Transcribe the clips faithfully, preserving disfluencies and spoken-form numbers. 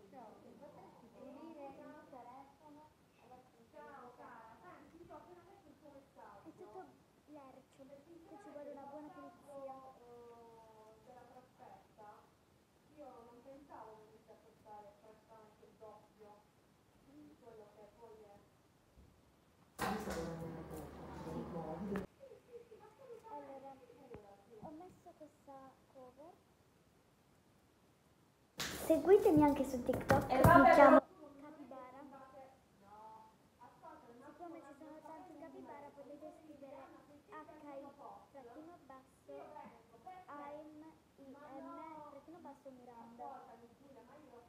Ciao, mi potresti pulire il telefono? Ciao cara, senti, io ho appena messo il tuo È messaggio. tutto lercio, Se che ci vuole sinceramente una buona parlando pulizia. eh, della trasferta, io non pensavo venisse a costare praticamente il doppio di quello che poi è. Sì, sì, sì, ma Allora, assolutamente, figurati. ho messo questa cover. Seguitemi anche su TikTok, E mi vabbè, chiamo però tu non mi Capibara. fate. No, ascolta un attimo Siccome un ci attimo, sono fammi tanti un Capibara momento. Mi potete consigli scrivere Anna se H siete al primo I posto? trattino basso Io vengo, perfetto. I'm I Ma M no, trattino basso Miranda. ascoltami Giulia, ma io.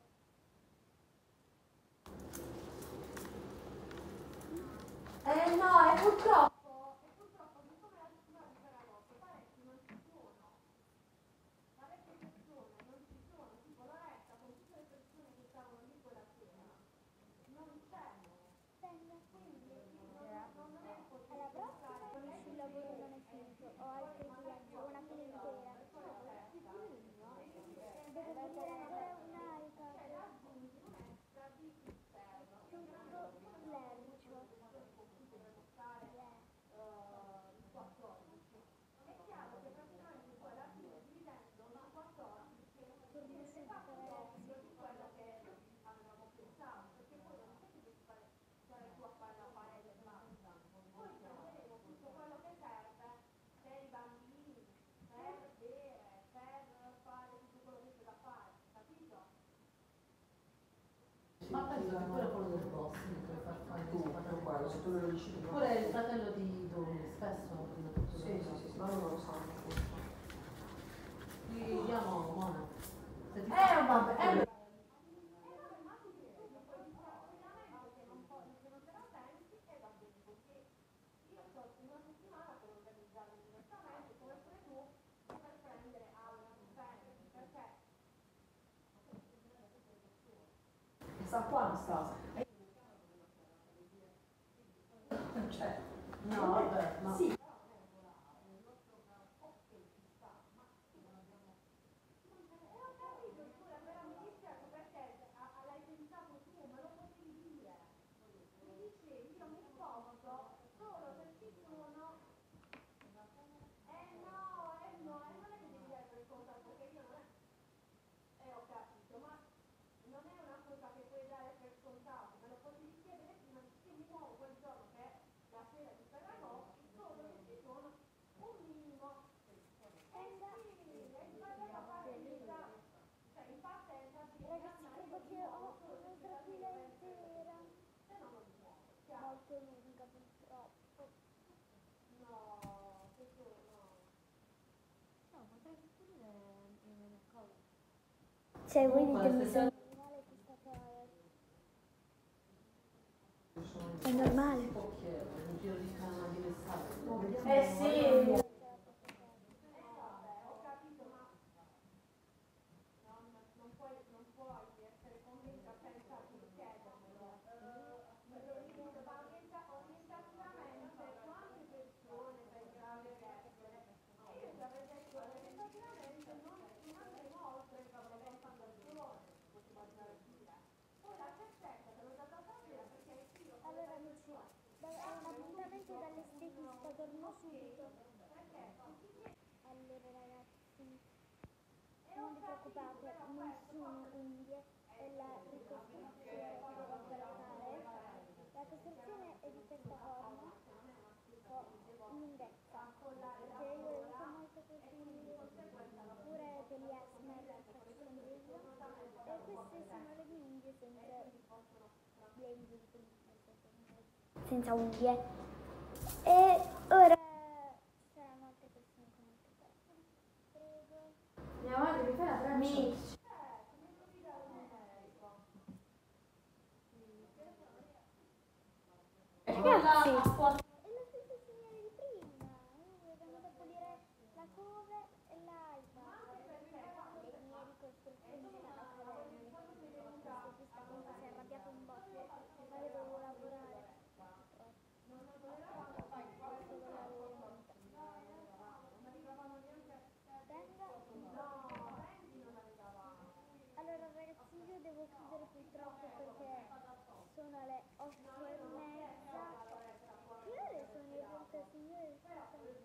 Eh no, e purtroppo, e purtroppo siccome la settimana di Ferragosto parecchi non ci sono, parecchie persone non ci sono, tipo Loretta con tutte le persone che stavano lì quella sera, non c'è. Venga. Quindi non, non, non è Alla possibile prossima stare, lei dici il mi lavoro scrive, non è eh finito, sì, ho e poi altri magari clienti, ho poi una io fila vado intera. verso la festa e mi dice, Devo eh, pulire ancora un cioè iPad. aggiungi un extra di esterno. Io chiaramente Tutto siccome sono comunque lercio. una persona con cui dovremmo stare Yeah. eh, il quattordici, è chiaro che praticamente poi alla fine dividendo il quattordici Torno viene subito, fatto il doppio ragazzi. di quello che avevamo pensato, perché poi non è che devi fare, stare tu a fare la parete e basta. Poi prenderemo tutto quello che serve per i bambini, per bere, per fare tutto quello che c'è da fare, capito? Ma penso che pure quello del boss mi puoi far fare Tu, per quello, se tu me lo dici prima. pure il fratello di Doni, spesso mi dà tutto Sì, sì, sì, sì, ma non lo so. Ti chiamo Mona. Se ti Eh vabbè, eh, ma tu che tu mi puoi dire tranquillamente che non, puoi, che non te la senti e va bene così. Io ho una settimana per organizzarmi diversamente, come pure tu, per prendere altri impegni, perché Sta qua Anastasia. Cioè, no, vabbè, ma sì. e ho capito, Giulia, però mi dispiace perché a- a- l'hai pensato tu, me lo potevi dire. Mi dicevi, io mi sposto solo se ci sono. Eh no, eh no, e non è che devi dare per scontato, perché io non è. Eh, ho capito, ma non è una cosa che puoi dare per scontato, me lo potevi chiedere prima, io mi muovo quel giorno che è la sera di Ferragosto, solo se ci sono un minimo. Eh Venga. sì, hai sbagliato a fare l'età, cioè in partenza dici, Ragazzi, Anna, io credo mi che muovo ho solo se c'è un'altra da fila dire intera. se no non mi muovo, chiaro? Molto lunga purtroppo. No, tesoro, no. Cioè, voi comunque ditemi se se è già normale questa cover. È normale. può chiedere, un giro di canale di messaggio. Eh sì. Eh vabbè, ho capito, ma non, non puoi, non puoi essere convinta senza chiedermelo. Eh, orienta- orienta- orientativamente, quante persone penseranno di essere? E io ti avrei detto orientativamente non, non andremo oltre il cavallo poteva arrivare a dire. Poi la certezza te l'ho data stasera perché io con le Allora varie amici, persone da- è un appuntamento dall'estetista, torno subito. perché anziché. Allora ragazzi, E ho non vi capito, preoccupate, però non questo sono forse. unghie, è la ricostruzione che devo ancora fare. La costruzione è di questa forma, un po' lunghezza, perché io le uso molto così, oppure per gli asmer che faccio con brillo. E queste sono le mie unghie senza le unghie, senza unghie. E ora ci saranno altre persone con altri telefoni. Prego. Mia madre mi fai la traccia? Mi. Ragazzi, è lo stesso signore di prima. Io vengo a pulire la cover e l'iPad. Le mie ricostruzioni stanno accadendo. L'estetista comunque si è arrabbiato un botto, ma devo lavorare. Questo con la lenta. Venga. Allora ragazzi, io devo chiudere purtroppo perché sono le otto e mezza. Che ore sono in realtà, signore? Sono le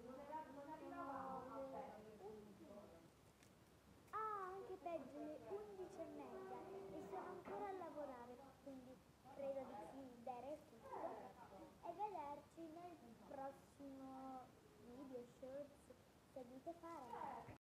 undici. Ah, anche peggio, le undici e mezza e sono ancora a lavorare, quindi credo di chiudere tutto e vederci nel prossimo video shorts. Seguite Fara.